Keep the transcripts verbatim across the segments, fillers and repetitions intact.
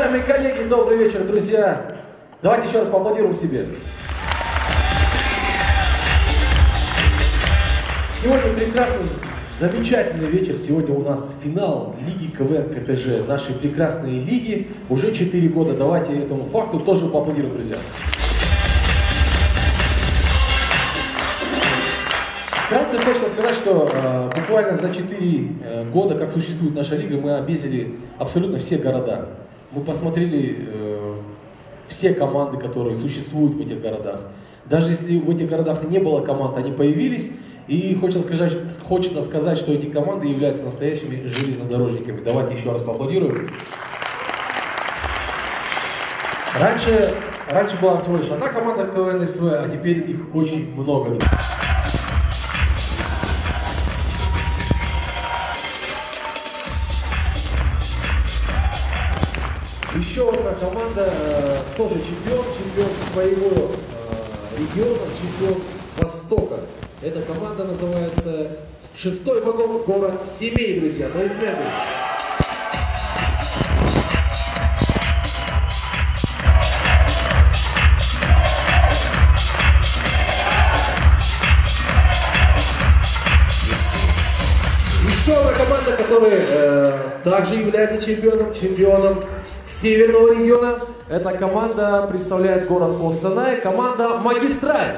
Уважаемые коллеги, добрый вечер, друзья. Давайте еще раз поаплодируем себе. Сегодня прекрасный, замечательный вечер. Сегодня у нас финал Лиги КВН КТЖ. Нашей прекрасной лиги. Уже четыре года. Давайте этому факту тоже поаплодируем, друзья. Вкратце хочется сказать, что э, буквально за четыре э, года, как существует наша лига, мы объездили абсолютно все города. Мы посмотрели э, все команды, которые существуют в этих городах. Даже если в этих городах не было команд, они появились. И хочется сказать, хочется сказать, что эти команды являются настоящими железнодорожниками. Давайте еще раз поаплодируем. Раньше, раньше была всего лишь одна команда КВН СВ, а теперь их очень много. Еще одна команда, э, тоже чемпион, чемпион своего э, региона, чемпион Востока. Эта команда называется «Шестой вагон, город семей», друзья. Аплодисменты. Еще одна команда, которая э, также является чемпионом, чемпионом северного региона. Эта команда представляет город Костанай, команда «Магистраль».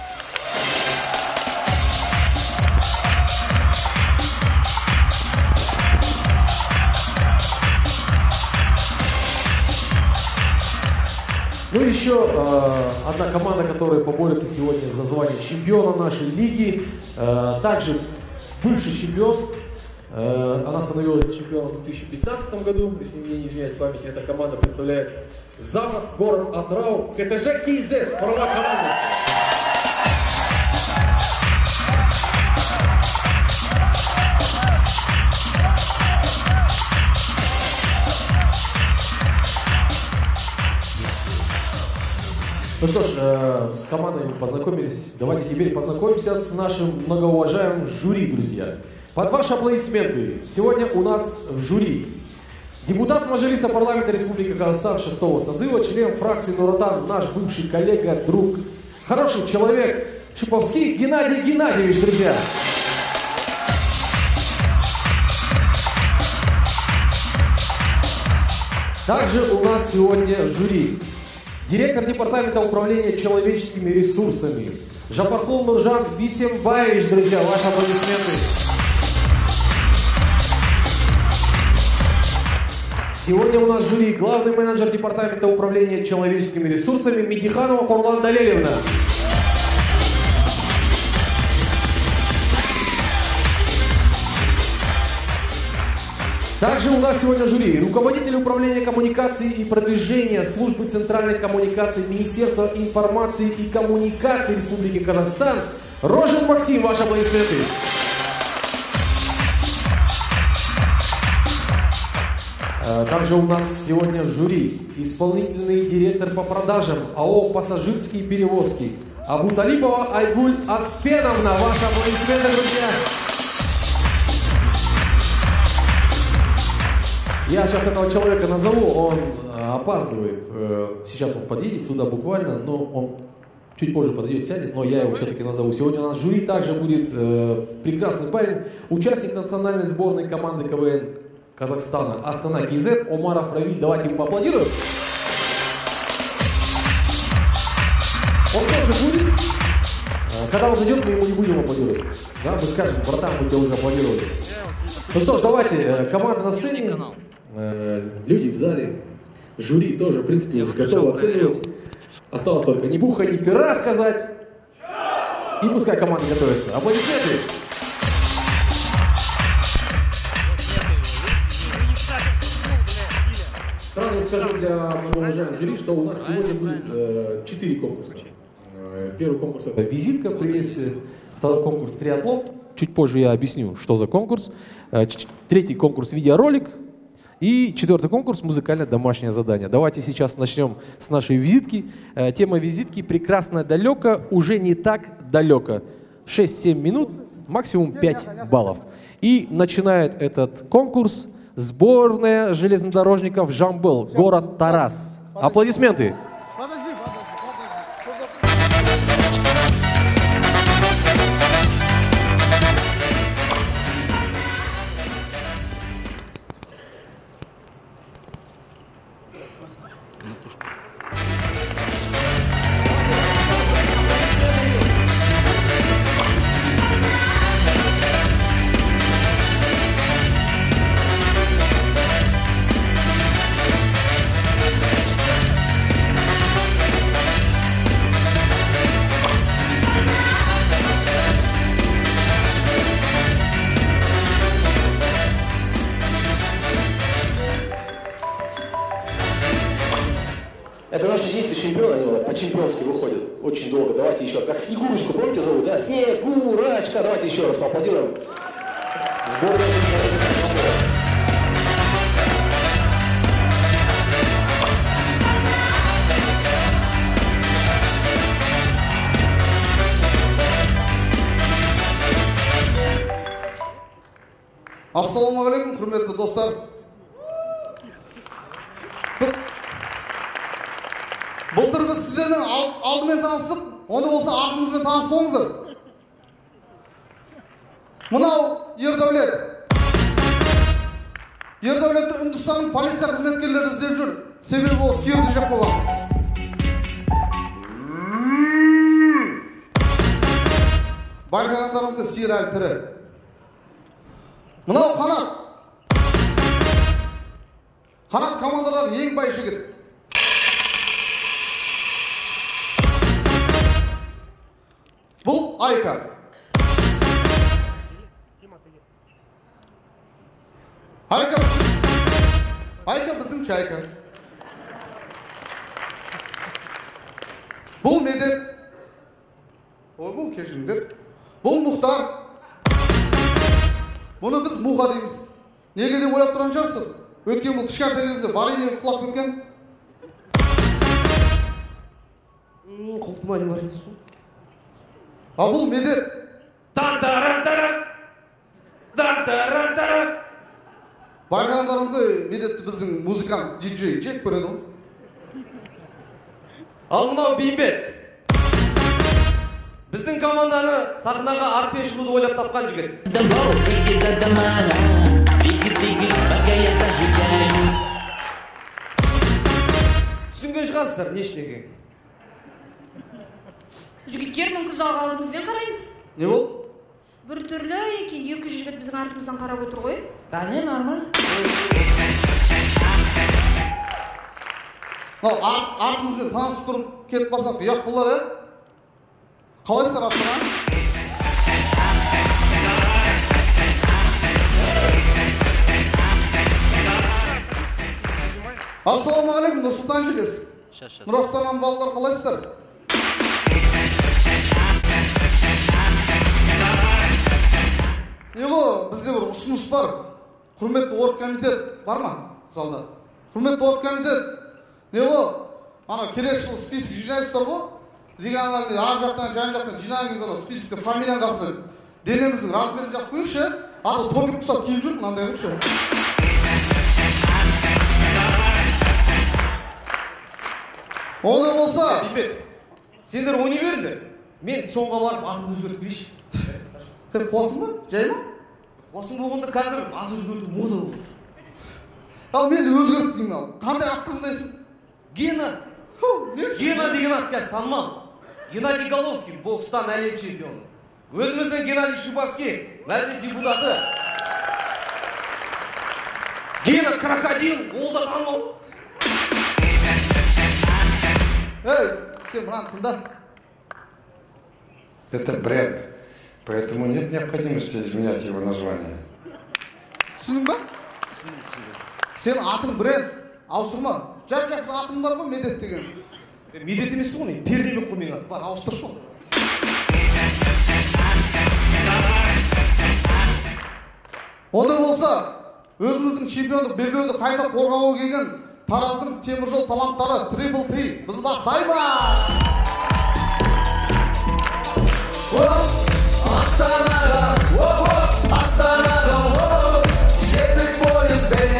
Ну и еще э, одна команда, которая поборется сегодня за звание чемпиона нашей лиги. Э, также бывший чемпион. Она становилась чемпионом в две тысячи пятнадцатом году, если мне не изменяет память. Эта команда представляет Запад, город Атрау, КТЖ КИЗ, права командности. Ну что ж, э, с командой мы познакомились. Давайте теперь познакомимся с нашим многоуважаемым жюри, друзья. Под ваши аплодисменты сегодня у нас в жюри депутат Мажилиса парламента Республики Казахстан шестого созыва, член фракции Нур-Отан, наш бывший коллега, друг, хороший человек Шиповский Геннадий Геннадьевич, друзья. Также у нас сегодня в жюри директор департамента управления человеческими ресурсами Жапаркул Нуржан Бисембаевич, друзья, ваши аплодисменты. Сегодня у нас в жюри главный менеджер департамента управления человеческими ресурсами Медиханова Хурлан Далелевна. Также у нас сегодня в жюри руководитель управления коммуникации и продвижения службы центральной коммуникации Министерства информации и коммуникации Республики Казахстан Рожен Максим, ваши аплодисменты. Также у нас сегодня в жюри исполнительный директор по продажам АО «Пассажирские перевозки» Абуталипова Айгуль Аспеновна. Ваши аплодисменты, друзья. Я сейчас этого человека назову, он опаздывает. Сейчас он подъедет сюда буквально, но он чуть позже подойдет, сядет, но я его все-таки назову. Сегодня у нас в жюри также будет прекрасный парень, участник национальной сборной команды КВН Казахстана Астана КИЗ Омаров Равиль. Давайте ему поаплодируем. Он тоже будет. Когда он зайдет, мы ему не будем аплодировать. Да, мы скажем, братан, мы тебя уже аплодировали. Ну что ж, давайте, команда на сцене, люди в зале, жюри тоже, в принципе, уже готовы оценивать. Осталось только ни буха, ни пера сказать. И пускай команда готовится. Аплодисменты. Сразу скажу для многоуважаемых жюри, что у нас сегодня будет четыре конкурса. Первый конкурс — это визитка в прессе, второй конкурс — триатлон. Чуть позже я объясню, что за конкурс. Третий конкурс — видеоролик. И четвертый конкурс — музыкальное домашнее задание. Давайте сейчас начнем с нашей визитки. Тема визитки «Прекрасно далеко, уже не так далеко». шесть-семь минут, максимум пять баллов. И начинает этот конкурс Сборная железнодорожников Жамбыл, город Тарас. Аплодисменты. Подожди, подожди, подожди. Это наши действия чемпиона, они по-чемпионски выходят очень долго. Давайте еще раз. Как Снегурочку, помните, зовут, да? Снегурочка. Давайте еще раз поаплодируем. Сборная. Ассалаумағалейкум, құрметті достар. Былтыр біз сіздермен алдымен таныстық, оны болса артымызбен таныс болыңыздар. Мынау Ердәулет. Ердәулетті Үндістанның полиция қызметкерлері іздеп жүр. Себебі ол сиырды жеп қойған. Байқағандарыңызда сиыр әлі тірі. Мынау Қанат. Қанат командалар ең бай жігіт. Бұл Айка. Айка Айка біздің Чайка. Бұл Медет. Ой, бұл кешіңдер. Бұл Мұхтар. Бұны біз Мұға дейміз. Неге де ойлап тұрған шығарсың? Өткен бұл кішкентай кезде варенье құлап кеткен. Құлпыма не бар еді? А бұл Медет. Дан-таран-таран! Дан-таран-таран! Байқағандарыңызды Медетті біздің музыкант, диджей жек көреді ғой. Ал мынау Бейімбет. Біздің команданы сахнаға арпе шығуды ойлап тапқан жігіт. Түсінген шығарсыздар, не ішінеге? Жігіттер мүмкін залға алдымызбен қараймыз. Не бол? Бір түрлі екен, екі жігіт біздің артымыздан қарап отыр ғой. Да, не, нормально. Артымызбен танысып тұрып кетіп басақ ұят болар, ә? Қалайсыздар астынан? Ассалаумағалейкум, Нұрсұлтан Жүлес. Нұрастаннан балалар қалайсыздар? Неғо, бізде бір ұсыныс бар. Құрметті оргкомитет бар ма? Залда. Құрметті оргкомитет. Неғо, ана келесі жылы список жинайсыздар ғой? Региональный ар жақтан, жан жақтан жинайыңыздар списокте фамилияның қасында. Денеміздің размерін жақсы қойыңызшы, аты тобик құсап киіп жүр, мынандай қойыңызшы. Ондай болса... Бейімбет, сендер ойнай беріңдер. Мен соңға барып атын өзгертпейші. Қып қуасың ба? Жай ма? Қуасың болғанда қазір ат өзгерту мода болды. Ал мен өзгерттім ал. Қандай ат қырындайсың? Гена. Гена деген ат қазір танымал. Геннадий Головкин, бокстан әлем чемпионы. Өзіміздің Геннадий Шубовский, мәжіліс депутаты. Гена крокодил, ол да танымал. Эй, сен мынаны тыңда. Это бренд, поэтому нет необходимости изменять его название. Түсінің ба? Сен атың бренд, ауыстырма. Жап-жақсы атың бар ғой, Медет деген. Медет емес ғой, мен пердемек қой менің аты. Бар, ауыстыршы. Ондай болса, өзіміздің чемпиондық белбеуді қайта қорғауға келген Тараздың теміржол таланттары Трипл Три. Біз бастаймыз! Астанаға, Астанаға, жетік пойызбен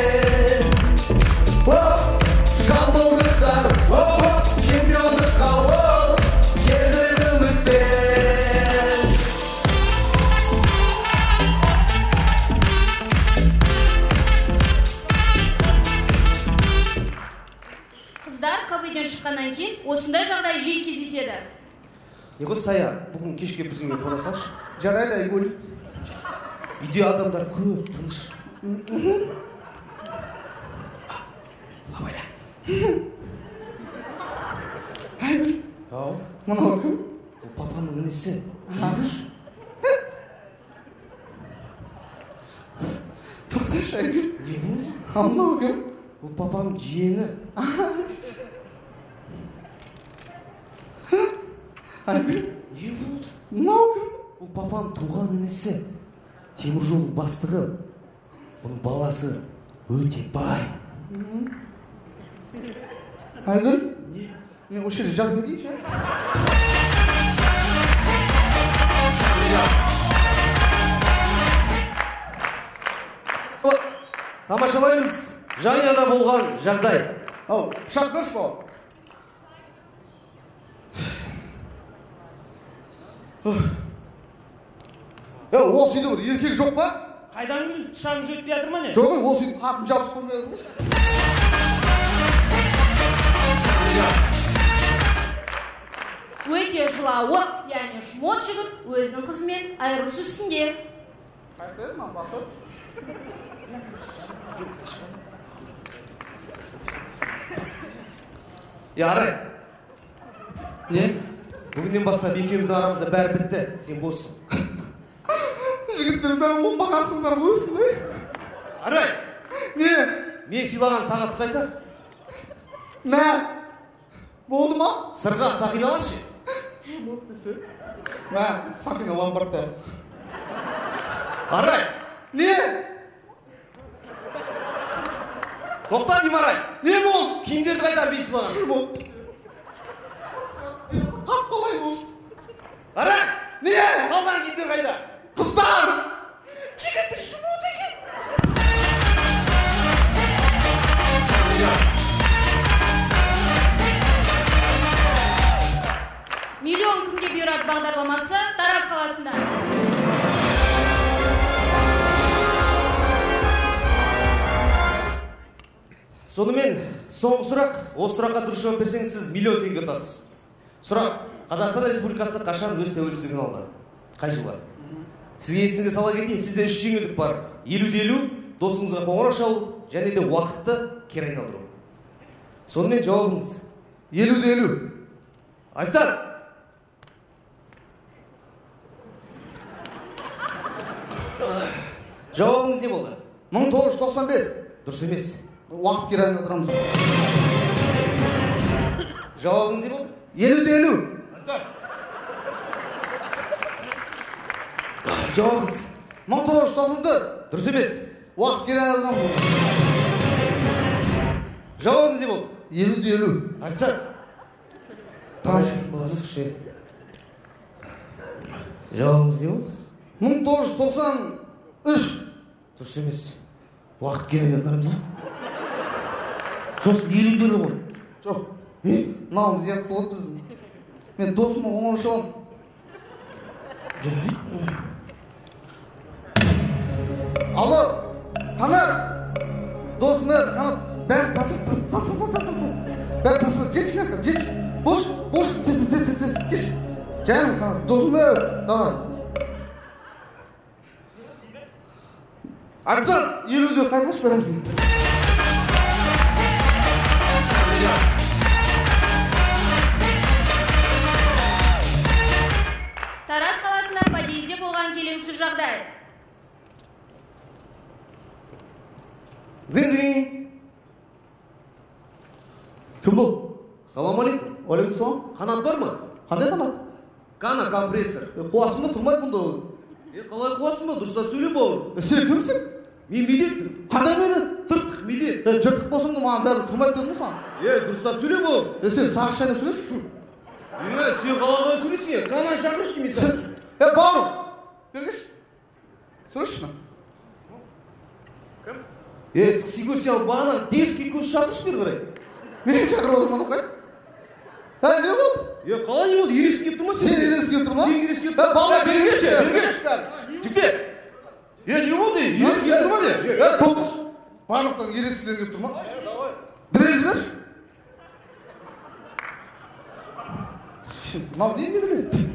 осындай жағдай жиі кездеседі. Не ғой Сая, бүгін кешке біздіңмен қонасаңшы? Жарайды, Айгүл. Үйде адамдар көп, тыныш. Абайла. Айгүл. Ау? Мынау кім? Ол папамның інісі. Тоқташы, Айгүл. Не болды? Мынау кім? Ол папамның жиені. Айгүл. Не болды? Мынау кім? Ол папам туған інісі. Теміржолдың бастығы. Оның баласы өте бай. Айгүл. Не? Мен осы жерде жазып дейінші. Тамашалаймыз жанұяда болған жағдай. Ау, пышақ берші бол. Е, осы үйде бір еркек жоқ па? Қайдан білесіз, пышағыңыз өтпей жатыр ма не? Жоқ, осы үйдің қатын жабыс көрмеді ме? Өте жылауы, яғни шмот жігіт өзінің қызымен айырылысу үстінде. Қайтпеді ма, басы? Яры. Не? Бүгіннен бастап екеуміздің арамызда бәрі бітті. Сен боссың. Жігіттер бәрі оңбағансыңдар өсін, ай? Арай! Не? Мен сыйлаған сағатты қайтар. Мә? Болды ма? Сырға сақиналашы. Мә, сақина ламбарда. Арай! Не? Тоқта дейм Арай! Не болды? Киімдерді қайтар бей сыйлаған. Не болды? Қат қалай болсын? Арай! Не? Қалған киімдер қайда? Қыздар! Жігіттер жұму деген! Миллион күнге бұйырады бағдарламасы Тараз қаласында. Сонымен, соңғы сұрақ, осы сұраққа дұрыс жауап берсеңіз, сіз миллион теңге ұтасыз. Сұрақ, Қазақстан Республикасы қашан өз тәуелсіздігін алды? Қай жылы? Сізге есіңізге сала кетейін, сізде үш жеңілдік бар. елуде елу, досыңызға қоңырау шалу, және де уақытты кері айналдыру. Сонымен жауабыңыз? елуде елу. Айтсаң! Жауабыңыз не болды? мың тоғыз жүз тоқсан бес. Дұрыс емес. Уақыт кері айналдырамыз. Жауабыңыз не болды? елуде елу. Жауабыңыз? мың тоғыз жүз тоқсан төрт. Дұрыс емес. Уақыт кері айналдырамыз. Жауабыңыз не болды? елуде елу. Айтсаң! Баласы. Жауабыңыз не болды? мың тоғыз жүз тоқсан үш. Дұрыс емес. Уақыт кері айналдырамыз. Сосын елуде елу ғой. Жоқ. Мынауымыз зият болды біздің. Мен досыма қоңырау шаламын. Алло, Қанат. Досыма Қанат. Бәрін тасы, тасы, тасы, тасы, тасы. Бәрін тасы, жетші нәкір, жетші. Бош, бош, тез, тез, тез, тез, кеш. Жәнім Қанат, досыма, давай. Айтсам, елуде қайтылыш береміз. Тараз қаласында подъезде болған келеңсіз жағдай. Зин-зин! Кім бұл? Салам алейкум. Алейкум салам. Қанат бар ма? Қандай Қанат? Қана компрессор. Қуасың ба, тұрмай бұнда ол? Е, қалай қуасың ба? Дұрыстап сөйле бауыр. Сен кімсің? Мен медетпін. Қандай мені? Тыртық медет. Жыртық болсың да маған бәрі тұрмай дедім ғой саған. Е, дұрыстап сөйле бауыр. Е, сен сағыз шайнап сөйлесің? Е, сен қалай сөйлесің? Қана шақыршы мен саған. Е, бауырым, бергеш. Сөйлешші. Кім? Е, сен сен бағана дерске көз шақыршы бері қарай. Мен шақырып отырмын анау қайт. Ә, не болды? Е, қалай не болды? Ерекс келіп тұр ма сен? Сен ерекс келіп тұр ма? Сен ерекс келіп тұр ма? Бауырым, бергеші, бергеш. Жігіттер. Е, не болды? Ерекс келіп тұр ма не? Е, тоқташ. Барлықтан ерекселер келіп тұр ма? Дірек жүрші. мынау не біледі?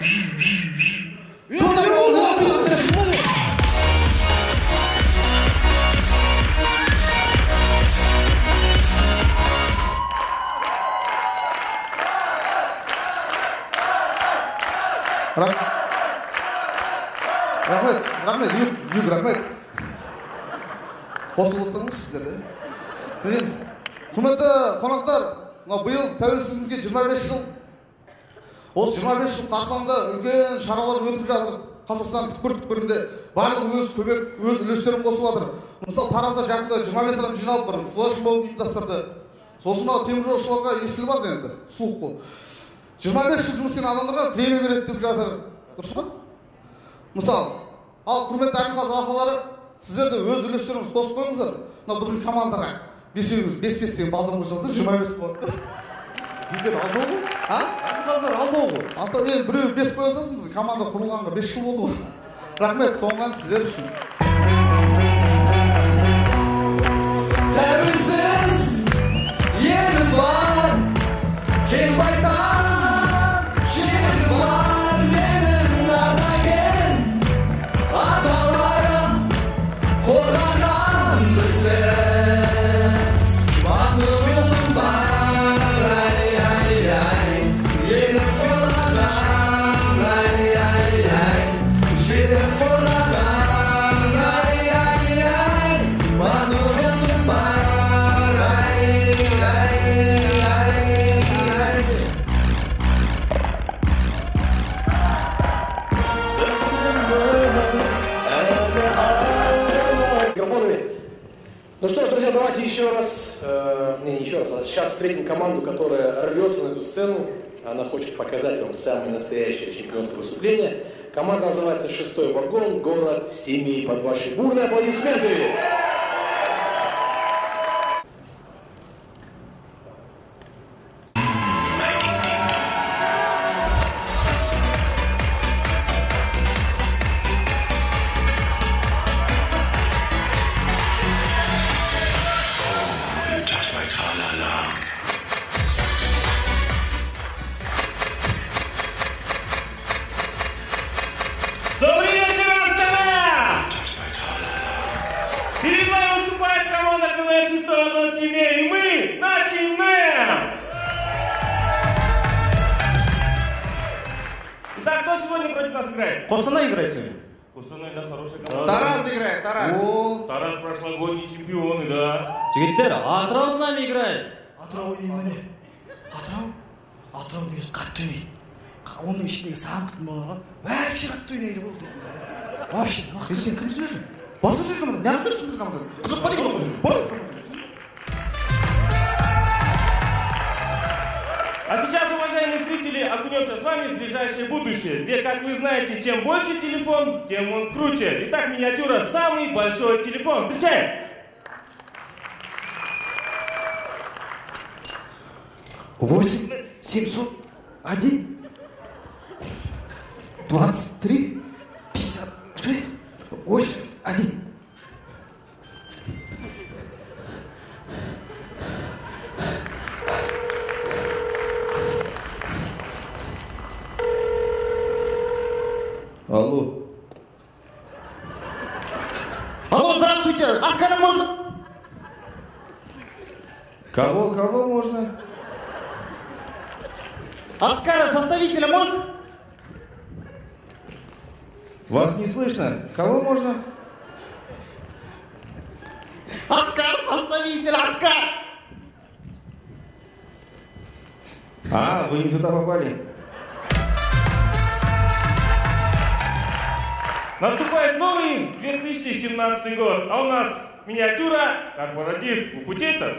Рахмет, рахмет, юг, рахмет. Қосылып отырсаңыз сіздер де. Білеміз. Құрметті қонақтар, биыл тәуелсіздігімізге жиырма бес жыл. Осы жиырма бес жыл қарсаңында үлкен шаралар өтіп жатыр. Қазақстан түкпір-түкпірінде барлығы өз көмек, өз үлестерін қосып жатыр. Мысалы, Таразда жақында жиырма бес адам жиналып бір флешмоб ұйымдастырды. Сосын теміржолшыларға есіл бар енді, суық қой. жиырма бес жыл жұмыс істеген адамдарға премия береді деп жатыр. Дұрыс па? Мысалы, ал құрметті Әмірқазы ағалары, сіздер де өз үлестеріңізді қосып қойыңыздар. Мына біздің командаға бесеуіміз бес-бес деген балдан қосылды, жиырма бес болады. Егер алтау ғой? А? Әмірқазылар алтау ғой? Алтау, енді біреу бес қоя салсын, біздің команда құрылғанға бес жыл болды ғой. Рахмет, соңған сіздер үшін. Тәуелсіз елім бар, кең байтақ жерім бар, менің ардагер аталарым қорғаған бізді. Батылым бар, ай-ай-ай, елім қорғаған, ай-ай-ай, жерім қорғаған, ай-ай-ай, батылым бар, ай-ай-ай. Ну что ж, друзья, давайте еще раз, э, не еще раз, а сейчас встретим команду, которая рвется на эту сцену. Она хочет показать вам самое настоящее чемпионское выступление. Команда называется «Шестой вагон», город семей. Под ваши бурные аплодисменты! Добрый вечер, Астана! Перед вами выступает команда КВН «Шестой вагон семей», и мы начинаем! Итак, кто сегодня против нас играет? Қостанай играет сегодня. Қостанай, да, хорошая команда. Тараз играет, Тараз. О, Тараз прошлогодний чемпионы, да. Жігіттер, Атырау с нами играет. Атырау еміне. Атырау? Атырау негізі қатты ойнайды. Оның ішіндегі сағынықтың боларға вообще қатты ойнайды ғой. Вообще. Сен кім сөзің? Басы сөз команда. Не сөзсің біз команда? Қызық па деген ғой. Басы. А сейчас, уважаемые зрители, окунемся с вами в ближайшее будущее, где, как вы знаете, чем больше телефон, тем он круче. Итак, миниатюра «Самый большой телефон». Встречаем! восемь семьсот один двадцать три пятьдесят шесть восемьдесят один. Алло. Алло, здравствуйте. Оскара можно? Кого, кого можно? Оскара составителя можно? Вас не слышно. Кого можно? Оскар составитель, Оскар! А, вы не туда попали. Наступает новый две тысячи семнадцатый год, а у нас миниатюра «Корпоратив у путейцев».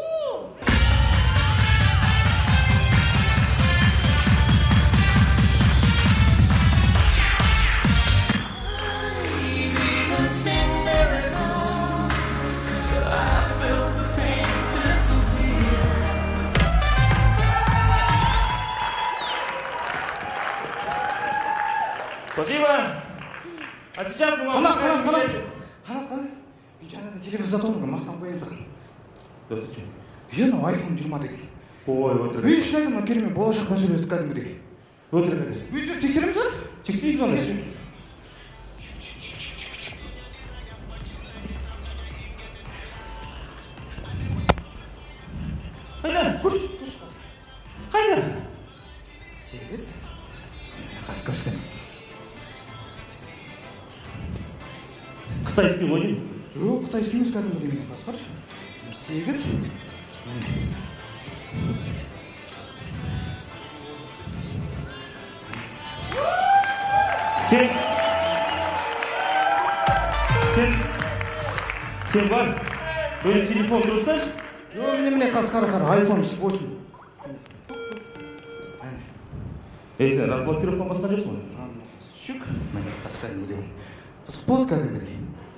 Спасибо. А сейчас мы вам... Қана, қана, қана. Қана, қана. Мен жаңа телевизорда отырмын, мақтан қоясың. Да ты что? Е, мынау айфон жиырма деген. Ой, вот это. Үй, шын айтамын, керемет болашақ мәселесі кәдімгідей. өтірік айтасың. Бюджет тексереміз ба? Тексерейік оны. Қайда? Көрсет, көрсет. Қайда? Сегіз. Қазір көрсеміз. Қытайский ғой деймін. Жоқ, қытайский емес кәдімгі деген. Қазір қарашы. Сегіз. Сен... Сен... Сен бар? Böyle телефон дұрысташ? Жоқ, міне міне қазір қара қара. Айфон восемь. Ей, сен разблокировкадан басқан жоқсың ғой? Шүк. Міне қазір кәдімгідей. Қызық болады кәдімгідей.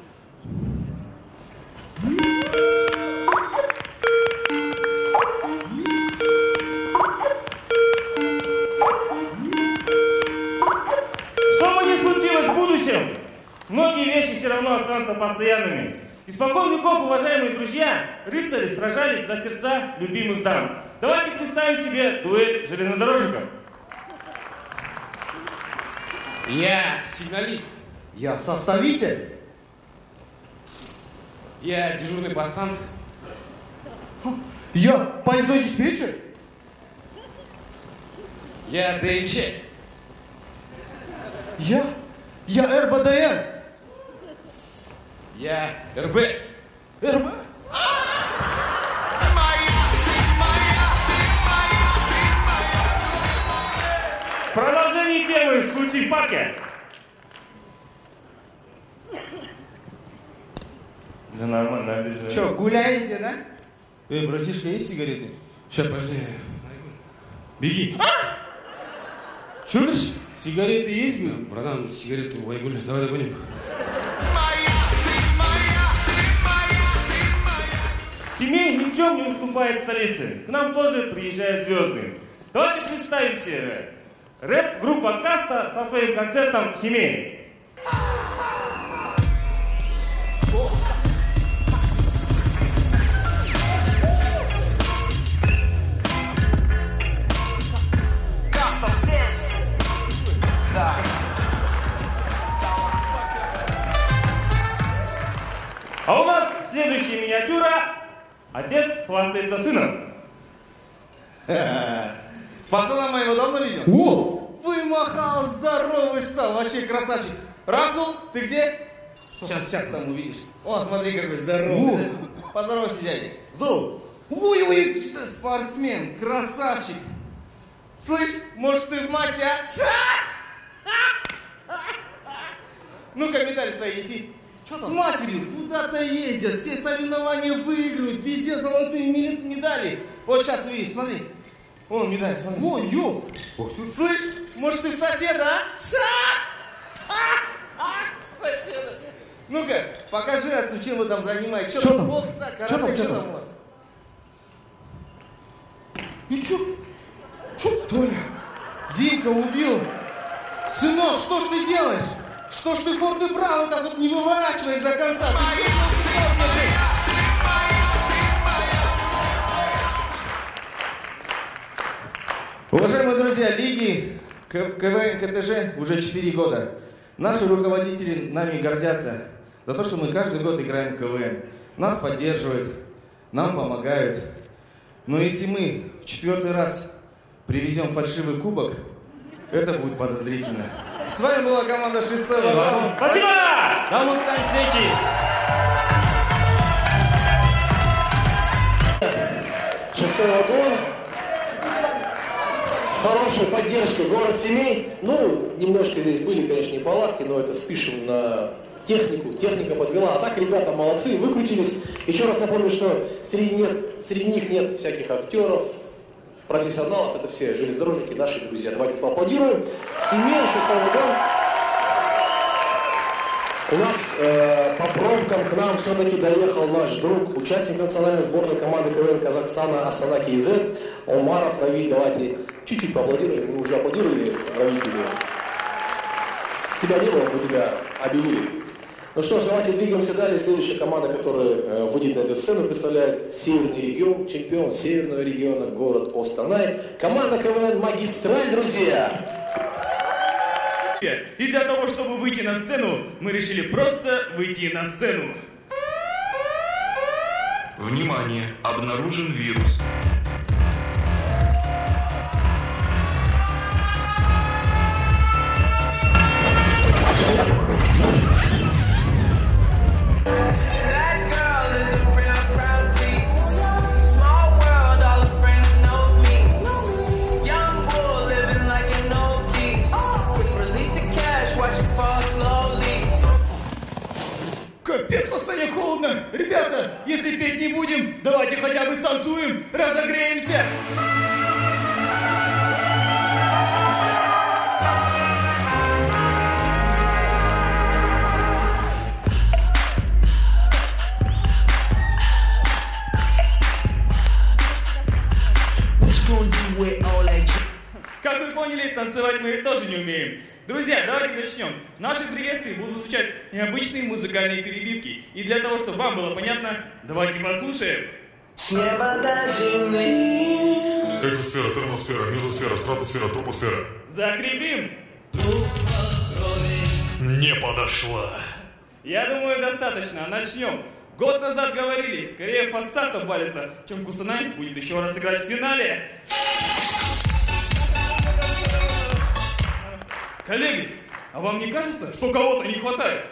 Что бы ни случилось в будущем, многие вещи все равно останутся постоянными. Испокон веков, уважаемые друзья, рыцари сражались за сердца любимых дам. Давайте представим себе дуэль железнодорожников. Я сигналист. Я составитель. Я дежурный по станции. Я поездной диспетчер. Я ДНЧ. Я... Я эр бэ дэ эн. Я эр бэ. эр бэ? В продолжении темы случай в парке. Да нормально, обижаю. Че, гуляете, да? Эй, братишка, есть сигареты? Сейчас, подожди. Беги. Че говоришь? Сигареты есть, блин? Братан, сигарету Вайгуль. Давай догоним. Семей ни в чем не уступает столице. К нам тоже приезжают звезды. Давайте представим себе рэп-группа Каста со своим концертом в Семее. А у нас следующая миниатюра. Отец хвастается сыном. Пацана моего давно видел? О! Вымахал, здоровый стал, вообще красавчик. Расул, ты где? Сейчас, сейчас сам увидишь. О, смотри, какой здоровый. Поздоровайся, дядя. Зоу. Ой-ой, спортсмен, красавчик. Слышь, может ты в мать, а? Ну-ка, медали свои неси. Что с матерью? Куда-то ездят, все соревнования выигрывают, везде золотые медали. Вот сейчас увидишь, смотри. О, медаль, смотри. Ой, ё. Слышь, может ты в соседа, а? Соседа. Ну-ка, покажи отцу, чем вы там занимаетесь. Что там, бокс, да, карате, что там у вас? И чё? Чё, Толя? Зинка убил. Сынок, что ж ты делаешь? Что ж ты форты браво так вот не выворачиваешь до конца? Ты чё? Уважаемые друзья, лиги КВН КТЖ уже четыре года. Наши руководители нами гордятся за то, что мы каждый год играем в КВН. Нас поддерживают, нам помогают. Но если мы в четвертый раз привезем фальшивый кубок, это будет подозрительно. С вами была команда «Шестой вагон». Спасибо! До музыкальной встречи! Шестой вагон. С хорошей поддержкой город Семей. Ну, немножко здесь были, конечно, неполадки, но это спишем на технику. Техника подвела. А так, ребята, молодцы, выкрутились. Еще раз напомню, что среди, нет, среди них нет всяких актеров, профессионалов. Это все железнодорожники, наши друзья. Давайте поаплодируем. Семей, шестой вагон. У нас э, по пробкам к нам все-таки доехал наш друг, участник национальной сборной команды КВН Казахстана Астана Кейзет, Омаров Равиль. Давайте чуть-чуть поаплодируем. Мы уже аплодировали, Равиль, тебе. Тебя не было, мы тебя объявили. Ну что ж, давайте двигаемся далее. Следующая команда, которая э, выйдет на эту сцену, представляет Северный регион, чемпион Северного региона, город Останай. Команда КВН «Магистраль», друзья! И для того, чтобы выйти на сцену, мы решили просто выйти на сцену. Внимание! Обнаружен вирус. Капец, в Астане холодно! Ребята, если петь не будем, давайте хотя бы станцуем, разогреемся! Как вы поняли, танцевать мы тоже не умеем. Друзья, давайте начнем. Наши приветствия будут звучать необычные музыкальные перебивки. И для того, чтобы вам было понятно, давайте послушаем. С неба до земли. Экзосфера, термосфера, мезосфера, стратосфера, тропосфера. Закрепим. Не подошла. Я думаю, достаточно. Начнем. Год назад говорили, скорее Фассатов балится, чем Кусанай будет еще раз играть в финале. Коллеги, а вам не кажется, что кого-то не хватает?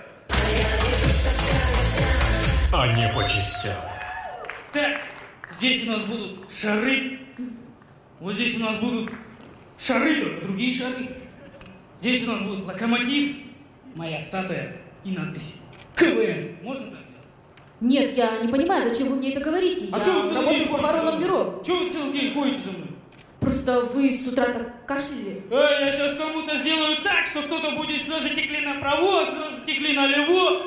А не по частям. Так, здесь у нас будут шары. Вот здесь у нас будут шары, только другие шары. Здесь у нас будет локомотив, моя статуя и надпись КВН. Можно так сделать? Нет, я не понимаю, зачем вы мне это говорите. А я что вы целый работаю день в похоронном бюро. Чего вы целый день ходите за мной? Просто вы с утра так кашляли. Эй, я сейчас кому-то сделаю так, что кто-то будет слезы текли направо, слезы текли налево.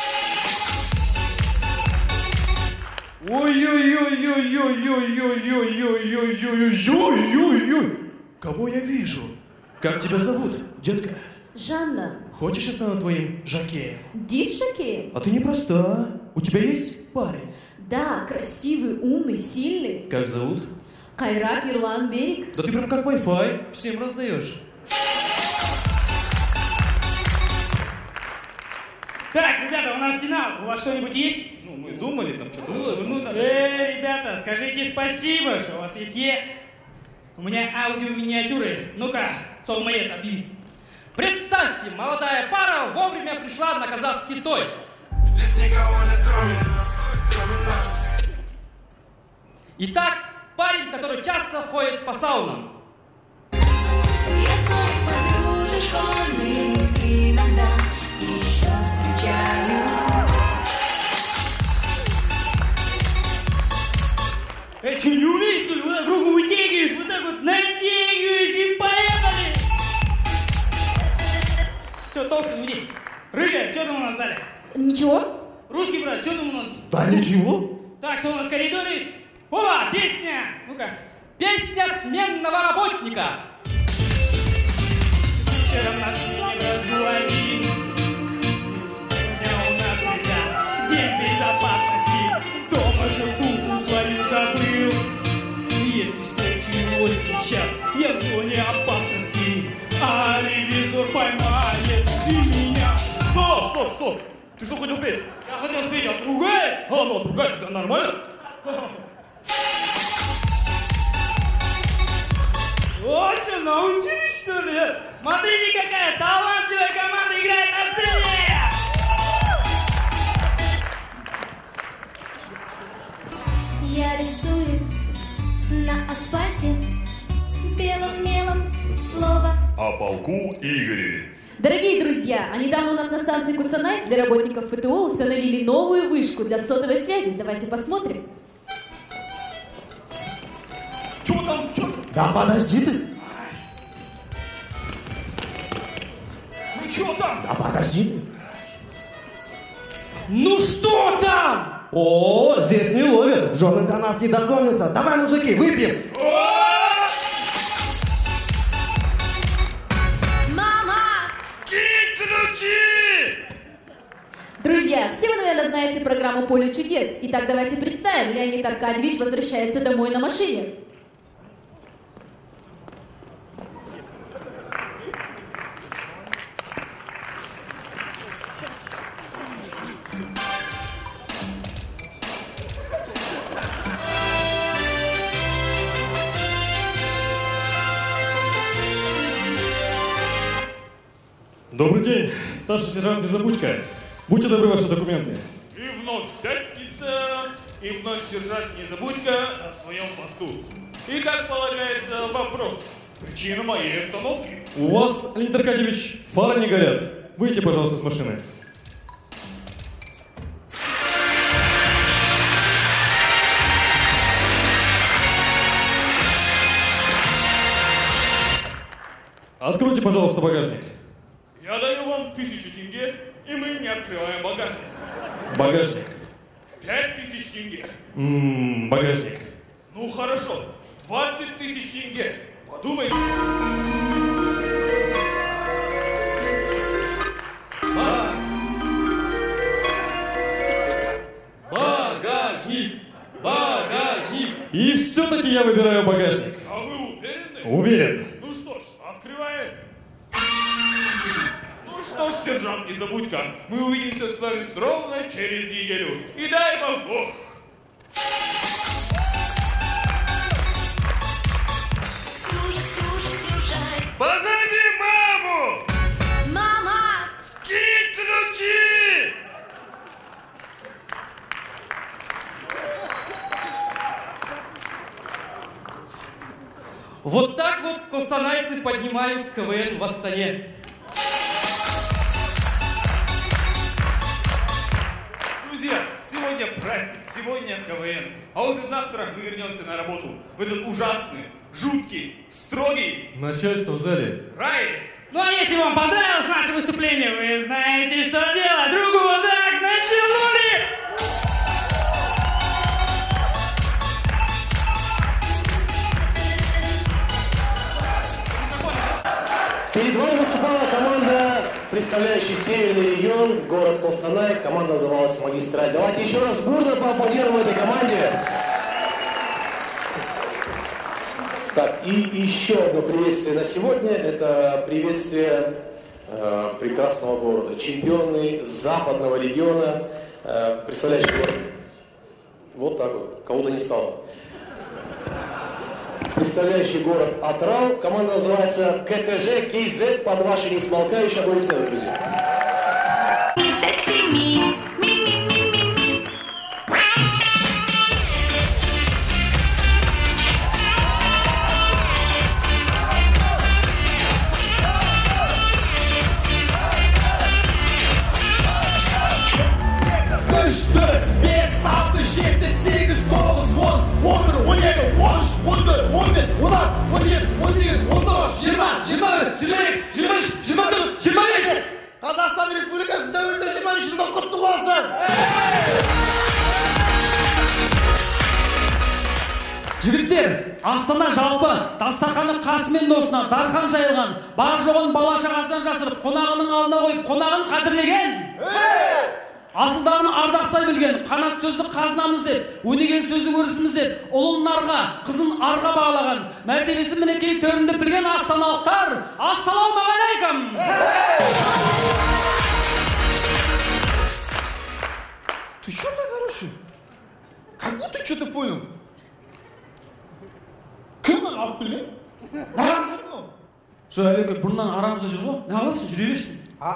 Ой-ой-ой-ой-ой-ой-ой-ой-ой-ой-ой-ой-ой-ой! Кого я вижу? Как тебя зовут, детка? Жанна. Хочешь, я стану твоим жокеем? Диск-жокеем? А ты непроста. У тебя есть парень? Да, красивый, умный, сильный. Как зовут? Кайрат Ерлан Берег. Да ты прям как Wi-Fi, всем раздаешь. Так, ребята, у нас финал. У вас что-нибудь есть? Ну, мы думали, там что-то было. Ну, эй, ребята, скажите спасибо, что у вас есть е. У меня аудиоминиатюры. Ну-ка, Солмаед, объяви. Представьте, молодая пара вовремя пришла на казахский той. Итак, парень, который часто ходит по саунам. Я своих подружек школьных иногда еще встречаю. Эй, что, не умеешь, что ли? Вот так руку вытягиваешь, вот так вот натягиваешь и поехали! Все, толстый, уйди. Рыжая, что там у нас в зале? Ничего. Русский брат, что там у нас? Да ничего. Так, что у нас в коридоре? О, песня! Ну-ка. Песня сменного работника. Вчера на смене брожу один. Сегодня у нас всегда день безопасности. Дома же кухню свою забыл. Если встречу его сейчас, я в зоне опасности. А ревизор поймает и меня. Стоп, стоп, стоп. Ты что хотел петь? Я хотел спеть, а другая? А, ну, другая, тогда нормально? Вот что, научились, что ли? Смотрите, какая талантливая команда играет на сцене! Я рисую на асфальте белым мелом слово О полку Игоре. Дорогие друзья, а недавно у нас на станции Кустанай для работников ПТО установили новую вышку для сотовой связи. Давайте посмотрим. Чё там? Чё? Да подожди ты. Ну чё там? Да подожди ты. Ну что там? О, здесь не ловят. Жены до нас не дозвонятся. Давай, мужики, выпьем. Друзья, все вы, наверное, знаете программу «Поле чудес». Итак, давайте представим, Леонид Аркадьевич возвращается домой на машине. Добрый день, старший сержант Незабудько. Будьте добры, ваши документы. И вновь пятница, и вновь сержант Незабудько на своем посту. И, как полагается, вопрос. Причина моей остановки. У вас, Леонид Аркадьевич, фары не горят. Выйдите, пожалуйста, с машины. Откройте, пожалуйста, багажник. Я даю вам тысячу тенге, и мы не открываем багажник. Багажник. Пять тысяч тенге. Ммм, багажник. Ну хорошо, двадцать тысяч тенге. Подумайте. Багажник! Багажник! И все-таки я выбираю багажник. А вы уверены? Уверен. Ну что ж, открываем. Ну что ж, сержант Незабудько, мы увидимся с вами ровно через неделю. И дай вам Бог. Позови маму! Мама! Скинь ключи! Вот так вот костанайцы поднимают КВН в Астане. Друзья, сегодня праздник, сегодня КВН. А уже завтра мы вернемся на работу в этот ужасный, жуткий, строгий Начальство в зале. рай. Ну а если вам понравилось наше выступление, вы знаете, что делать. Другу вот так натянули! Перед вами выступала команда, представляющая Северный регион, город Костанай. Команда называлась «Магистраль». Давайте еще раз бурно поаплодируем этой команде. Так, и еще одно приветствие на сегодня. Это приветствие э, прекрасного города. Чемпионы западного региона, э, представляющий город. Вот так вот, кого-то не стало. Представляющий город Атрау. Команда называется КТЖ КЗ под ваши несмолкающие аплодисменты, друзья. үш, төрт, бес, алты, жеті, сегіз, тоғыз, он, он бір, он екі, он үш, он төрт, он бес, он алты, он жеті, он сегіз, он тоғыз, жиырма, жиырма бір, жиырма екі, жиырма үш, жиырма төрт, жиырма бес. Қазақстан Республикасы тәуелсіздік жиырма бес жылдық құтты болсын. Жігіттер, Астана жалпы, дастарханы қасымен досына, дархан жайылған, бар жоғын бала шағасынан жасырып, қонағының алдына қойып, қонағын қадірлеген. Асылдарын ардақтай білген, қанат сөзді қазынамыз деп, өнеген сөзді көрісіміз деп, ұлын нарға, қызын арға бағалаған, мәртебесі мінекей төрінде білген астаналықтар, ассалаумағалейкум! Ты что-то, короче, как будто что-то понял. Кім алып біле? Арам жүр ма? Що, әбеке, бұрыннан арамызда жүр ғой? Не аласың, жүре берсін. А?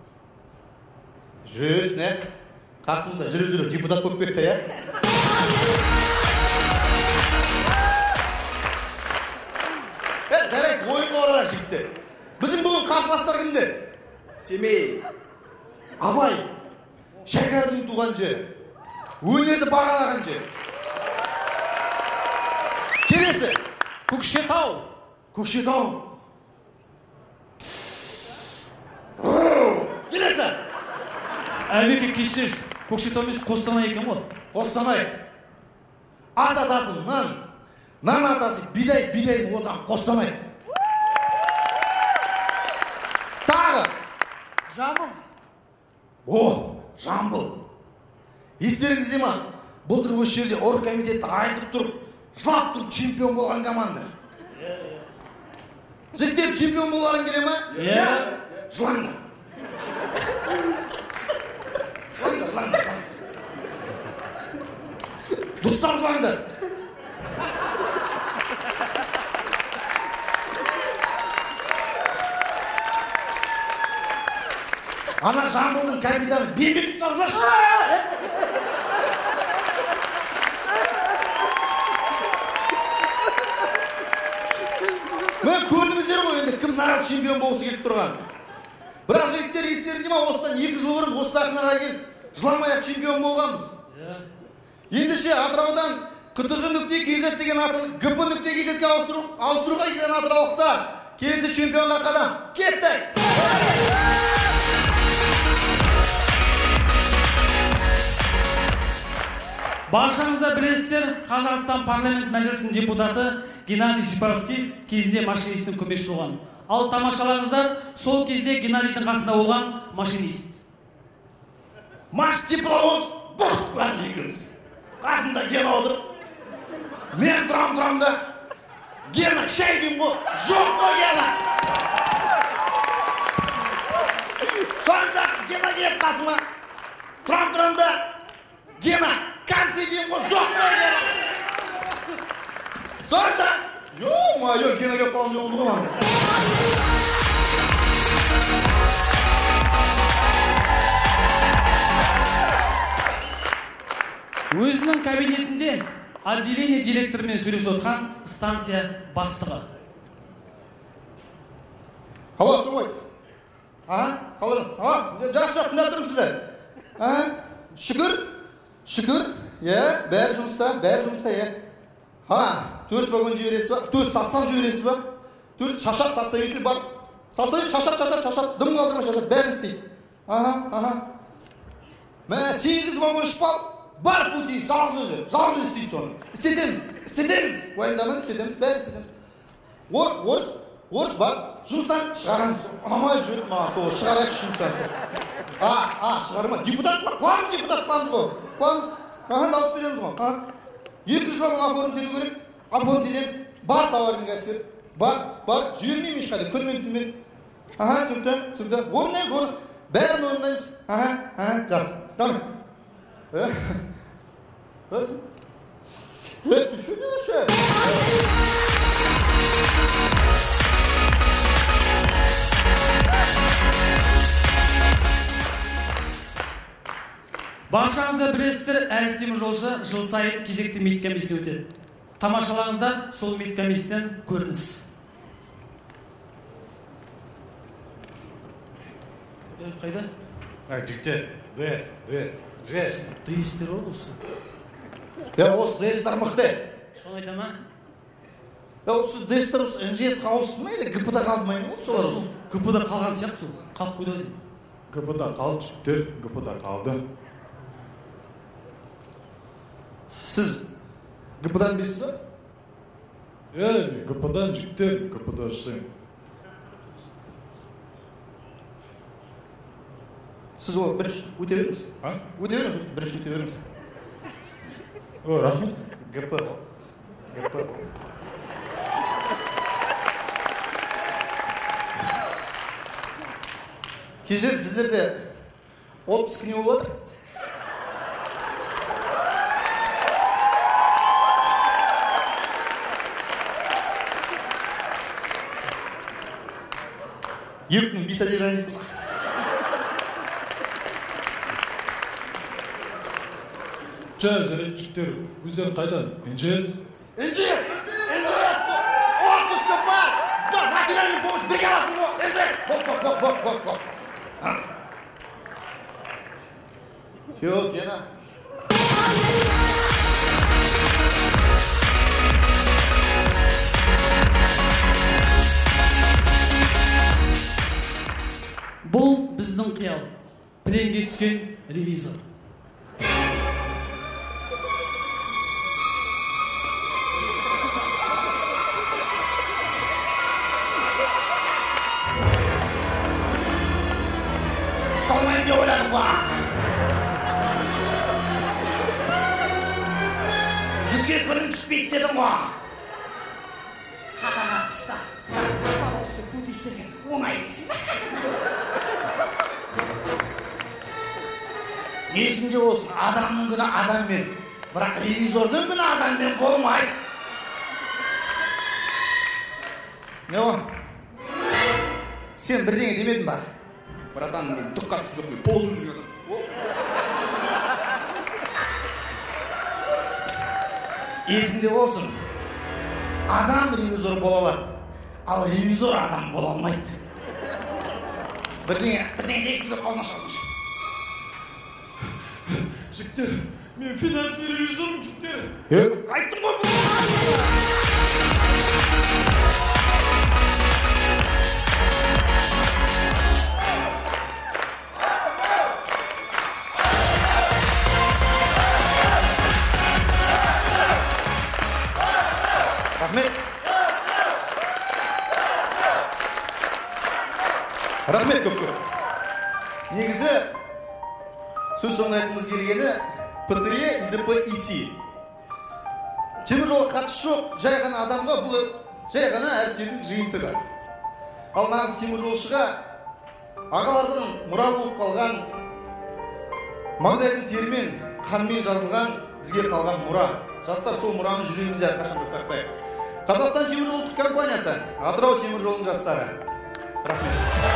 Жүресін, ә? Қасымызда жүріп-жүріп депутат болып кетсе, ә? Ә, жарайды, ойынға орайық жігіттер. Біздің бүгін қарсыластар кімдер? Семей, Абай, Шәкәрдің туған жері, өнерді бағалаған жері. Келесі. Көкшетау. Көкшетау. Келесі. Әбеке, кешіресіз. Көкшетау емес, Қостанай екен ғой. Қостанай. Ас атасы нан, нан атасы бидай, бидай отан Қостанай. Тағы. Жамбыл. О, Жамбыл. Естеріңізде ма? Былтыр осы жерде оргкомитетті айтып тұрып, жылап тұрып чемпион болған команда. Жігіттер чемпион болғанын келе ма? Иә. Жылаңдар. Жылаңдар, жылаңдар, жылаңдар. Дұрыстап жылаңдар. Ана Жамбылдың капитаны Бейбет Саржаш. Мен көрдіңіздер ғой енді кім нағыз чемпион болғысы келіп тұрған. Бірақ жігіттер естерінде ма, осыдан екі жыл бұрын осы сахнаға келіп жыламай-ақ чемпион болғанбыз. Ендеше Атыраудан қ т ж нүкте кз деген атын г п нүкте кз-ге ауыстыруға келген атыраулықтар келесі чемпионға қадам. Кеттік! Баршаңызда білесіздер, Қазақстан парламент мәжілісінің депутаты Геннадий Шипарский кезінде машинистің көмекшісі болған. Ал тамашалаңыздар, сол кезде Геннадийдің қасында болған машинист. Маш тепловоз бұқыт бәрін екеуміз. Қасында Гена отыр. Мен тұрам-тұрам да Гена шай деймін ғой, жоқ қой Гена. Сонда Гена келіп қасыма. Тұрам-тұрам да Гена канцы деймін ғой, жоқ қой Гена. Сонда ё-моё, Гена келіп қалым жоқ ғой. Өзінің кабинетінде отделение директорымен сөйлесіп отқан станция бастығы. Қаласың ғой? А? Қаласың? А? Жақсы тыңдап тұрмын сіздер. А? Шүкір? Шүкір? Е, бәрі жұмыста, бәрі жұмыста, е. Ха, төрт вагон жібересіз ба? Төрт састав жібересіз ба? Төрт шашат составитель бар. Составитель шашат, шашат, шашат. Дым қалдырма шашат, бәрін істейді. Аха, аха. Мә, сегіз вагон шпал. Бар пути, жалғыз өзі, жалғыз өзі істейді соны. Істетеміз, істетеміз. Уайымдамын, істетеміз, бәрі істетеміз. Орыс, орыс бар, жұмыстан шығарамыз. Ұнамай жүріп, маған сол шығарайық жұмыстан. А, а, шығарма. Депутат бар, қыламыз депутат, қыламыз ғой. Қыламыз, аха, дауыс береміз ғой. Екі жүз вагон оформителу керек, оформителеміз. Бар тауардың кәсір, бар, бар, жібермеймін ешқайда, күнмен түнмен. Аха, түсінікті, түсінікті. Орындаймыз, орын. Бәрін орындаймыз. Аха, аха, жақсы. Рахмет. Э? Э? Э, ты что делаешь? Баршаңызда білесіздер, әрі теміржолшы жыл сайын кезекті медкомиссия өтеді. Тамашалаңыздар, сол медкомиссиядан көрініс. Е, қайда? Ай, жігіттер, дэс, дэс, жэс. Дэстер ол осы? Е, осы дэстер мықты. Соны айта ма? Е, осы дэстер осы эн жэ эс қауысты ма, или гэ пэ дэ қалды ма, не осы олар? гэ пэ дэ қалған сияқты сол, қалып қойды өйдім. гэ пэ дэ қалды, жігіттер, гэ пэ дэ қалды. Сіз гэ пэ дэ-дан білесіз ба? Е, мен гэ пэ дэ-дан жігіттер, гэ пэ дэ жасаймын. Сіз ол бірінші өте беріңіз. А? Өте беріңіз, бірінші өте беріңіз. О, рахмет. гэ пэ ол. гэ пэ ол. Кежер сіздерде отпуск не болып отыр? Екі күн бес содержаниясы. Жа, жарайды жігіттер, өздерін қайдан? эн жэ эс? эн жэ эс! эн жэ эс! Отпуск бар! Да, материальный помощь бере аласың ғой! эн жэ эс! Бок, бок, бок, бок, бок, бок. Йо, Гена. Бұл біздің қиял. Пленге түскен ревизор. Солай не ойладың ба? Бізге көрін түспейді дедім ба? Қатаға қыста, саған қыста болсы көтестерге оңай дейсің. Есінде болсын, адамның күні адаммен, бірақ ревизордың күні адаммен болмай. Не о? Сен бірдеңе демедің ба? братан, мен түк қатысы жоқ, мен позып жүрген. Есіңде болсын, адам ревизор бола алады, ал ревизор адам бола алмайды. Бірдеңе, бірдеңе дейсің бе, аузына шығасыншы. Жігіттер, мен финансовый ревизорым, жігіттер. Айттым ғой бұл! Рахмет. Рахмет көп-көп. Негізі, сөз соңына айтқымыз келгені П Т Е, И Д П, И С. Темір жолға қатысы жоқ, жай ғана адамға бұл жай ғана әріптердің жиынтығы. Ал нағыз темір жолшыға ағалардың мұра болып қалған, маңдайдың терімен, қанмен жазылған бізге қалған мұра. Жастар сол мұраны жүрегімізде әрқашанда сақтайық. Қазақстан темір жолы ұлттық компаниясы, Атырау темір жолының жастары. Рахмет.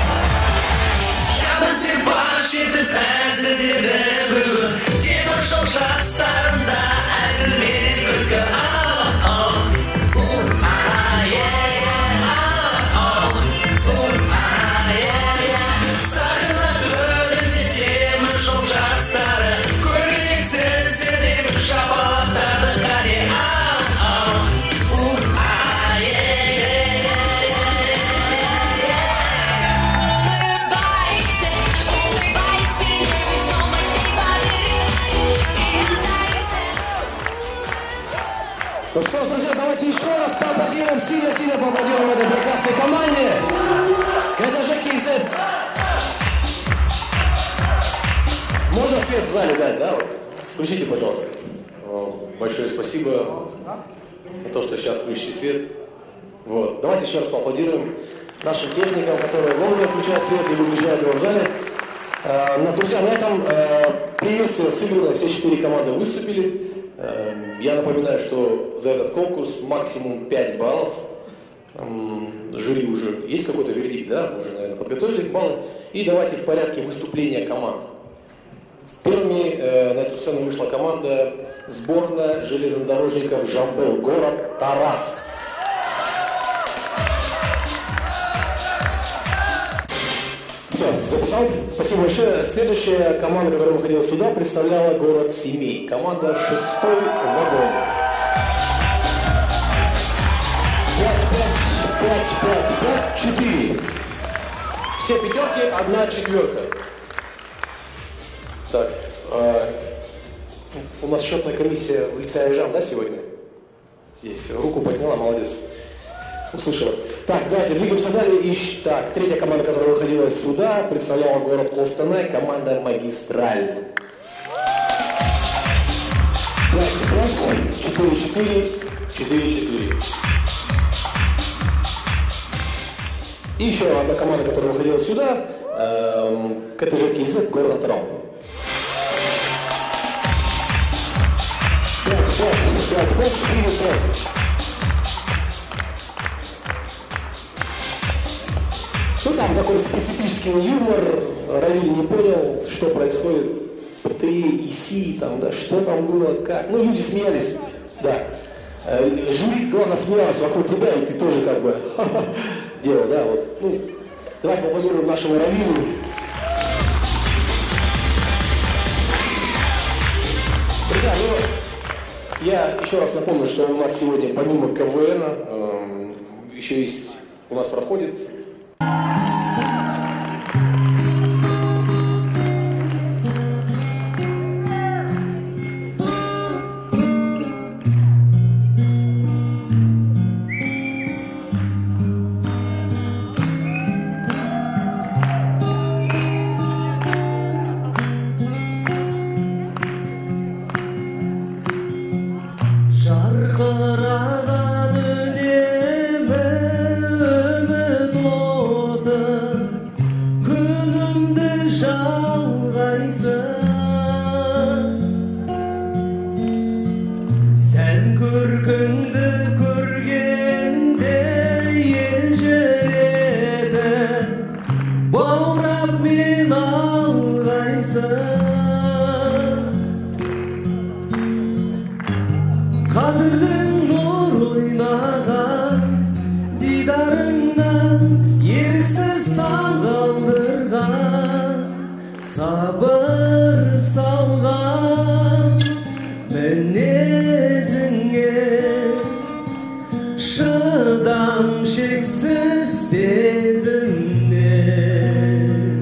Біздер баш етіп әзілдеді бүгін, темір жол жастарында әзілмен күлкі. Сақына төлінде темір жол жастары, көрейік сіздердегі жабалақтарды қане. Ну что ж, друзья, давайте еще раз поаплодируем, сильно-сильно поаплодируем этой прекрасной команде. Это же Кей Зет. Можно свет в зале дать, да? Вот. Включите, пожалуйста. Большое спасибо за то, что сейчас включите свет. Вот. Давайте еще раз поаплодируем нашим техникам, которые вовремя включают свет и выключают его в зале. Uh, друзья, на этом uh, приветствие сыграно, все четыре команды выступили. Uh, я напоминаю, что за этот конкурс максимум пять баллов. Um, жюри уже есть какой-то вердикт, да? Мы уже, наверное, подготовили баллы. И давайте в порядке выступления команд. Первыми uh, на эту сцену вышла команда сборная железнодорожников Жамбыл, город Тарас. Записал. Спасибо большое. Следующая команда, которая выходила сюда, представляла город Семей. Команда шестой вагон. пять, пять, пять, пять, пять, четыре. Все пятерки, одна четверка. Так, э, у нас счетная комиссия в лице Айжан, да, сегодня? Здесь руку подняла, молодец. Услышала. Так, давайте двигаемся далее. И, так, третья команда, которая выходила сюда, представляла город Костанай, команда Магистраль. четыре четыре, четыре четыре. И еще одна команда, которая выходила сюда, эм, К Т Ж Кей Зет, город Атырау. пять, пять, пять, пять, четыре, пять. Ну там такой специфический юмор, Равиль не понял, что происходит, П Т Е, И С, там, да, что там было, как, ну люди смеялись, да. Жюри, главное, смеялась вокруг тебя, и ты тоже как бы делал, да, вот. Ну, давай поаплодируем нашему Равилю. Друзья, ну, я еще раз напомню, что у нас сегодня помимо К В Н э, еще есть, у нас проходит Bora, Қадірлің нұр ойнаған дидарыңнан еріксіз таңғалдырған сабыр салған мінезіңе шыдам шексіз сезімнен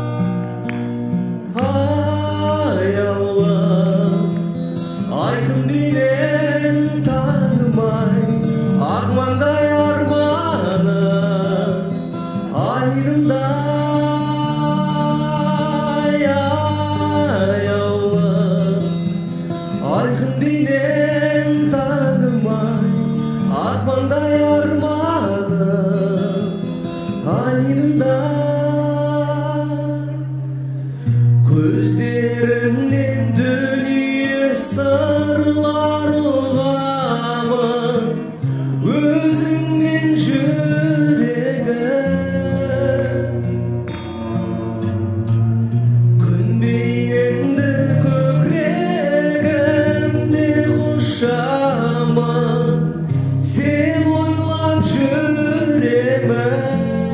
аяулым айқын бейнен танымай армандай арманы айдындай аяулым айқын бейнен танымай армандай арманы айдындай көздеріңнен дүние сырлар ұғамын өзіңмен жүрегім күн бейнеңді көкірегімде құшамын сен ойлап жүремін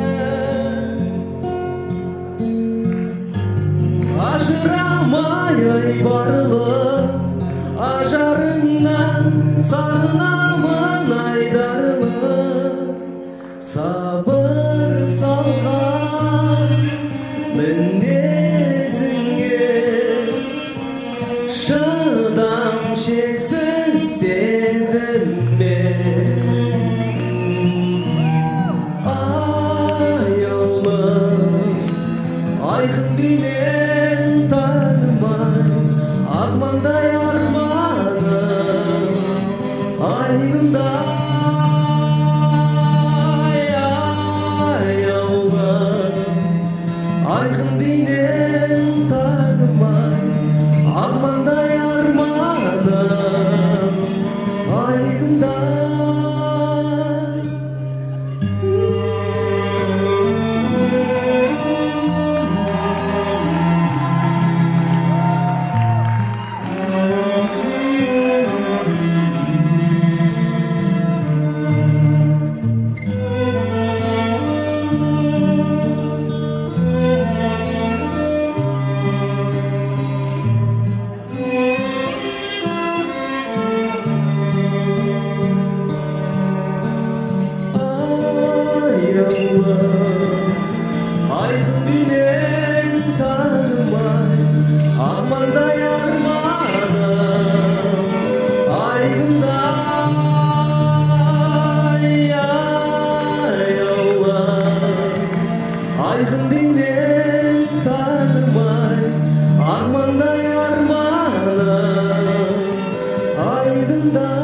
ажырамай айбарлы ажарыңнан сағынамын айдарлы сабыр салған мінезіңе шыдам шексіз сезіммен аяулым айқын бейнен танымай армандай арманы айдындай аяулым айқын бейнен танымай армандай арманы айдындай айқын бейнен танымай армандай арманы айдындай аяулым айқын бейнен танымай армандай арманы айдындай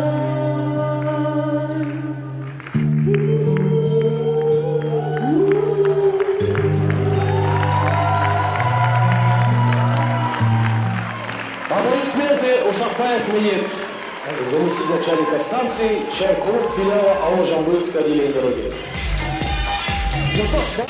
Аплодисменты Ушакбаев Миет, заместитель начальника станции, Чайков, филиала АО «Жамбылское отделение дороги». Ну что ж, да?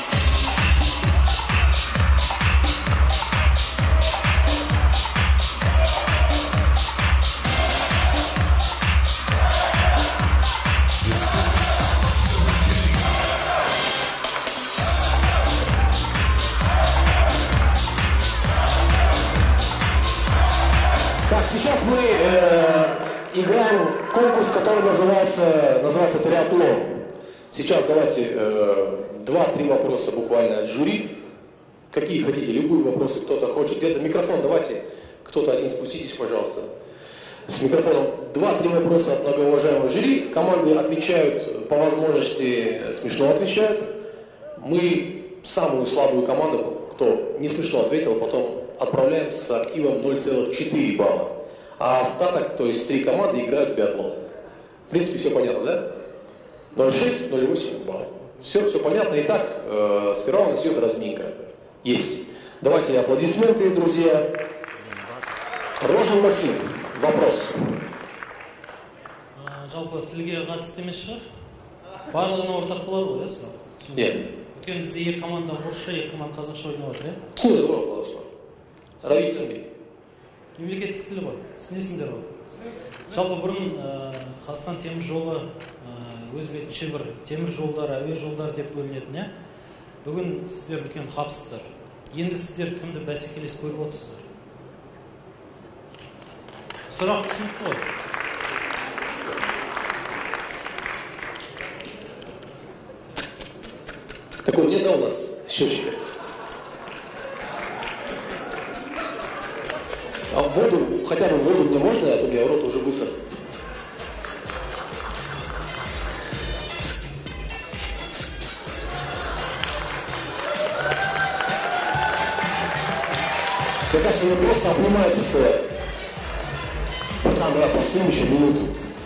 Так, сейчас мы э, играем конкурс, который называется, называется триатлон. Сейчас давайте э, два-три вопроса буквально от жюри. Какие хотите, любые вопросы, кто-то хочет. Где-то микрофон давайте, кто-то один спуститесь, пожалуйста. С микрофоном два-три вопроса от многоуважаемого жюри. Команды отвечают по возможности, смешно отвечают. Мы самую слабую команду, кто не смешно ответил, потом отправляем с активом ноль целых четыре балла. А остаток, то есть три команды, играют в биатлон. В принципе, все понятно, да? ноль целых шесть, ноль целых восемь балла. Все, все понятно. Итак, э, сперва у нас идет разминка. Есть. Давайте аплодисменты, друзья. Рожин Максим, вопрос. Жалпы тілге қатысты емес шығар? Барлығына ортақ болады ғой, иә? Нет. Өйткені бізде екі команда орысша, екі команда қазақша ойнап жатыр, иә? Түсінеді ғой, қазақша. Равиль түсінбейді. Мемлекеттік тілі ғой, түсінесіңдер ғой. Жалпы бұрын ә, Қазақстан темір жолы ә, өз бетінше бір темір жолдар, әуе жолдар деп бөлінетін, иә? Бүгін сіздер үлкен хабсыздар. Енді сіздер кімді бәсекелес көріп отырсыздар? Сұрақ түсінікті ғой. Так вот, нет, да, у нас счетчика. А воду, хотя бы воду мне можно, а то у меня рот уже высох. Мне кажется, они просто обнимаются стоят. Братан, давай посидим еще минуту.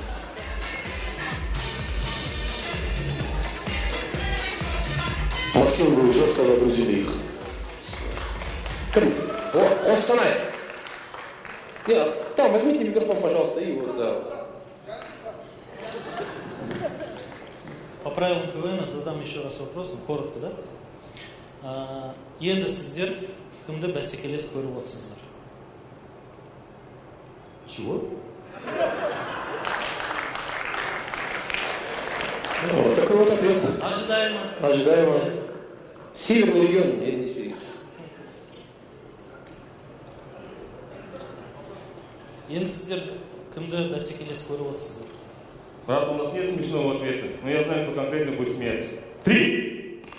Максим, вы жестко загрузили их. Кому? О, он встанает. Нет, там возьмите микрофон, пожалуйста, и вот, да. По правилам КВН задам еще раз вопрос, ну, коротко, да? А, енді сіздер кімді бәсекелес көріп отырсыздар? Чего? Вот такой вот ответ. Ожидаемо. Ожидаемо. Северный регион, я не сирийц. Енді сіздер кімді бәсекелес көріп отырсыздар? Брат, у нас нет смешного ответа, но я знаю, кто конкретно будет смеяться. Три!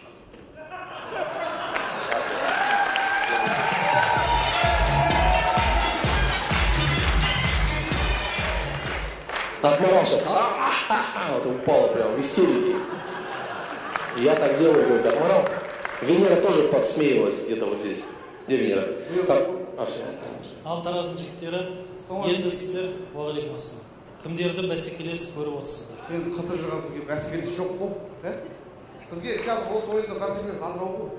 Отморал сейчас. А-а-а-а. Вот упало прям в истерике. Я так делаю, говорит, отморал. Венера тоже подсмеивалась где-то вот здесь. Где Венера? Так. А, все. Ал тараздың жігіттері, енді сіздер, уағалейкум ассалам, кімдерді бәсекелес көріп отырсыздар? Енді қытыр жыға бізге бәсекелес жоқ қой. Бізге қазір осы ойында бәсекелес атырау ғой.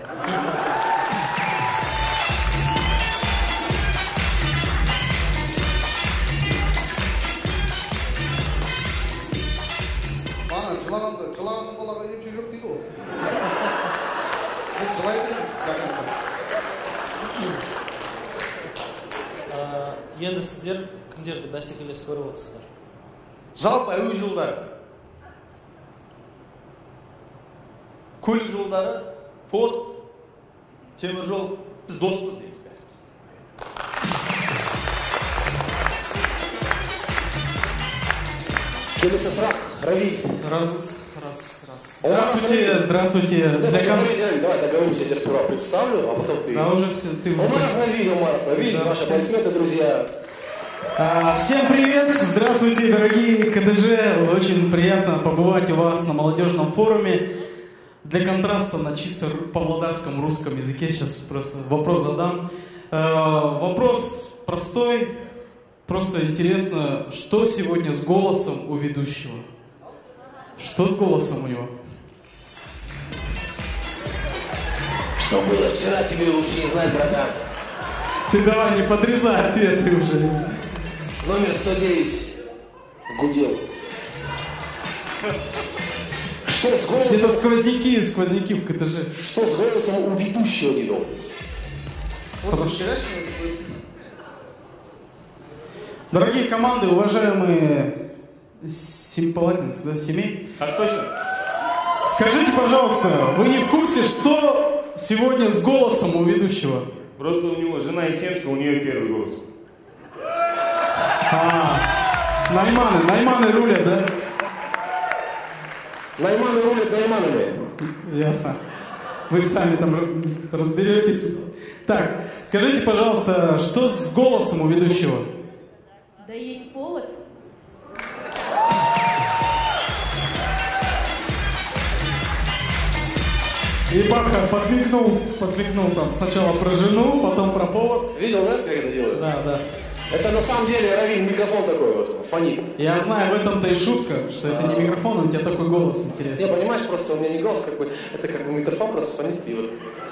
Бана жылағанды, жылағанның балаға емші жоқ дейді ғой. Бұл жылай береміз. Енді сіздер кімдерді бәсекелес көріп отырсыздар? Жалпы әуе жолдары, көлік жолдары, порт, темір жол, біз доспыз дейміз бәріміз. Келесі сұрақ, Равиль. Раз, раз, раз. Здравствуйте, здравствуйте. Давай, давай, давай договоримся, я тебя сперва представлю, а потом ты... А уже все, ты уже... Умаров Равиль, Умаров Равиль, наши аплодисменты, друзья. А, всем привет, здравствуйте, дорогие КТЖ. Очень приятно побывать у вас на молодежном форуме. Для контраста на чисто павлодарском русском языке сейчас просто вопрос задам. А, вопрос простой, просто интересно, что сегодня с голосом у ведущего? Что с голосом у него? Что было вчера, тебе лучше не знать, братан. Ты давай не подрезай ответы уже. Номер сто девять гудел. Что с голосом? Это сквозняки, сквозняки в КТЖ. Что с голосом у ведущего не дом? Дорогие команды, уважаемые симпалатинцы, да, семей. Так точно. Скажите, пожалуйста, вы не в курсе, что сегодня с голосом у ведущего? Просто у него жена Есемская, у нее первый голос. А, Найманы, Найманы рулят, да? Найманы рулят Найманами. Ясно. Вы сами там разберетесь. Так, скажите, пожалуйста, что с голосом у ведущего? Да есть повод. И Баха подмигнул, подмигнул там сначала про жену, потом про повод. Видел, да, как это делают? Да, да. Это на самом деле, Равиль, микрофон такой вот, фонит. Я знаю, в этом-то и шутка, что это не микрофон, а у тебя такой голос интересный. Не, понимаешь, просто у меня не голос, как бы, это как бы микрофон просто фонит и вот.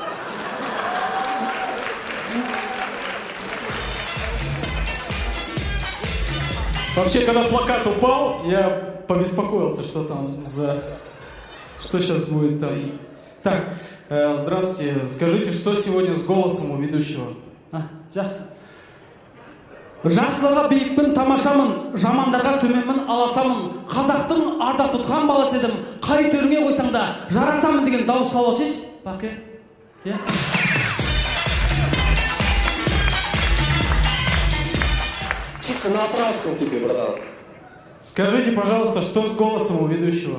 Вообще, когда плакат упал, я побеспокоился, что там за... Что сейчас будет там. Так, э, здравствуйте. Скажите, что сегодня с голосом у ведущего? Жақсы. Жақсыларға биікпін, тамашамын, жамандарға төменмін, аласамын. Қазақтың арда тұтқан баласы едім. Қай төріңе қойсаң да жарасамын деген дауыс салып шеш. Баке. Чисто на Атравском тебе, братан. Скажите, пожалуйста, что с голосом у ведущего?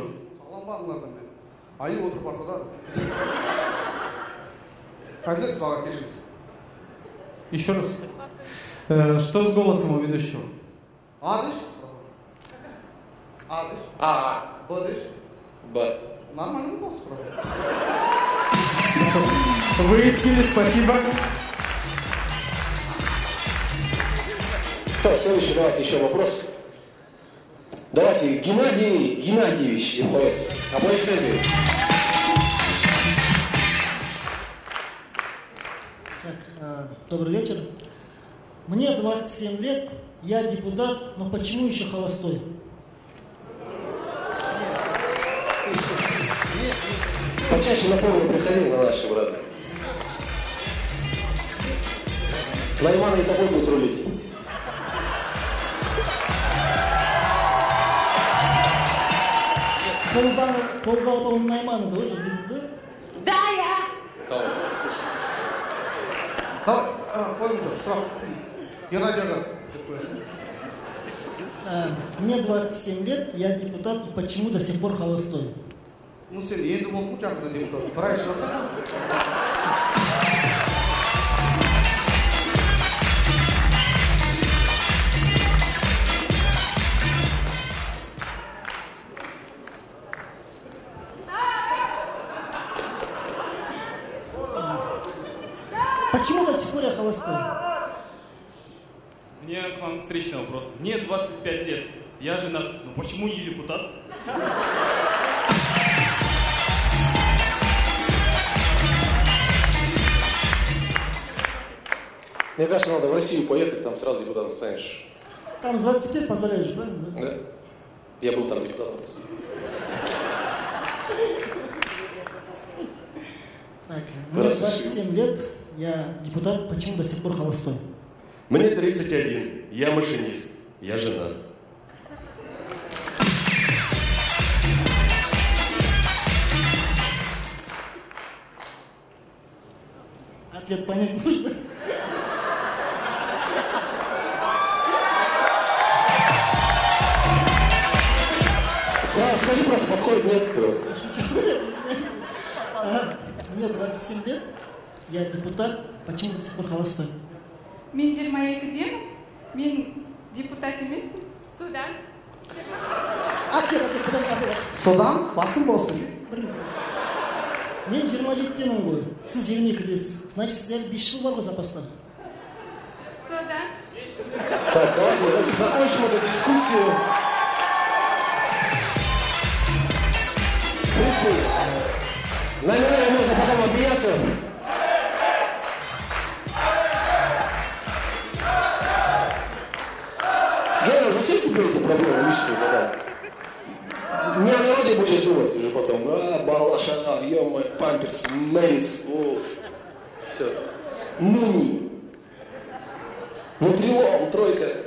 Аю отырып артада. Қайтесіз аға, кешіңіз. Еще раз. Э, что с голосом у ведущего? Адыш? Адыш? А. Бадыш? Б. Нормальный голос, правда. Выяснили, спасибо. Так, следующий, давайте еще вопрос. Давайте, Геннадий Геннадьевич, аплодисменты. Так, э, добрый вечер. Мне двадцать семь лет, я депутат, но почему еще холостой? Почаще на форум приходи на наши, брат. Найманы и тобой будут рулить. Ползал, по-моему, Найманы, да, уже, да? Да, я. Давай, қойыңыздар, сұрақ. Геннадий аға. Мне двадцать семь лет, я депутат, и почему до сих пор холостой? Ну, сен енді болдың жақында депутат. Бір ай жасың. Почему до сих пор я холостой? У меня к вам встречный вопрос. Мне двадцать пять лет, я женат, но почему не депутат? Мне кажется, надо в Россию поехать, там сразу депутатом станешь. Там с двадцати пяти позволяешь, правильно? Да? Да. Я был там депутатом. Так, мне двадцать семь лет, я депутат, почему до сих пор холостой? Мне тридцать один, я машинист, я женат. Ответ понять нужно. Скажи просто, подходит, нет? Мне двадцать семь лет, я депутат, почему до сих пор холостой? Мен жиырма екіде, мен депутат емеспін, содан. Содан басым болсын. Мен жиырма жетідемін ғой, сіз жиырма екідесіз. Значит, сіздер бес жыл бар ғой запаста. Содан. Так, давайте закончим эту дискуссию. Наверное, нужно потом объясняться. Гена, зачем тебе эти проблемы лишние потом? Не о народе будешь думать уже потом. А, балаша, ё-моё, памперс, мейс, о, все. Муни. Нутрилон, тройка.